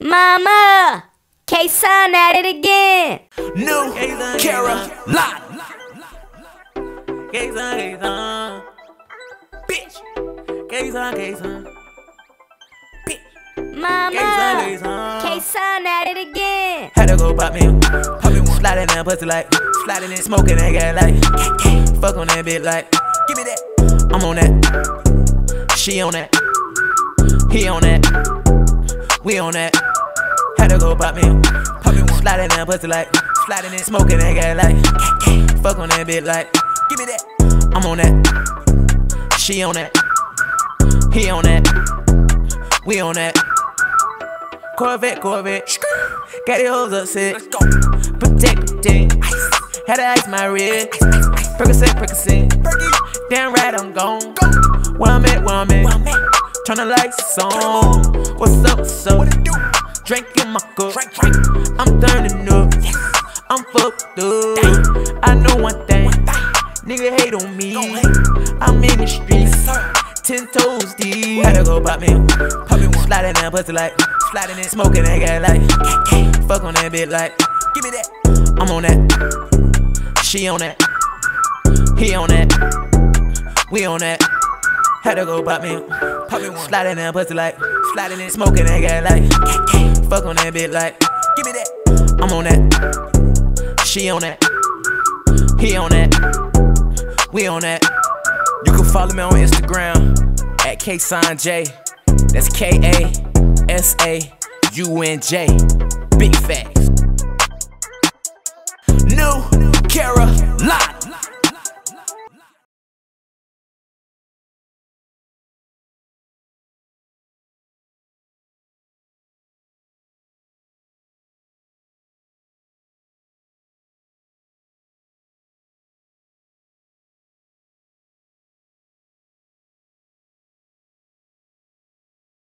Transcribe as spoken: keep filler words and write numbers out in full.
Mama, K-Sign at it again. New Carolina. K-Sign, K-Sign. Bitch. K-Sign, K-Sign. Bitch. Mama, K-Sign at it again. Had to go pop me, pop me one. Sliding that pussy like, sliding it, smoking that gas like, fuck on that bitch like, give me that. I'm on that, she on that, he on that, we on that. Had to go pop me, pop me one. Sliding that pussy like, sliding it, smoking that gas like, fuck on that bitch like, give me that. I'm on that, she on that, he on that, we on that. Corvette, Corvette, got the hoes upset. Protect, protect, had to ice my red. Percocet, Percocet, damn right I'm gone. Where I'm at, where I'm at, turn the lights on. What's up, what's up? Drinking my cup, I'm turning up, I'm fucked up. I know one thing, nigga hate on me. I'm in the streets, ten toes deep. Had to go pop me, pop me one. Sliding that pussy like, sliding it, smoking that gas like, fuck on that bitch like, give me that. I'm on that, she on that, he on that, we on that. Had to go pop me, pop me one. Sliding that pussy like, sliding it, smoking that gas like, fuck on that bitch like, give me that. I'm on that, she on that, he on that, we on that. You can follow me on Instagram at K-Sign J. That's K A S A U N J. Big facts. New Carolina.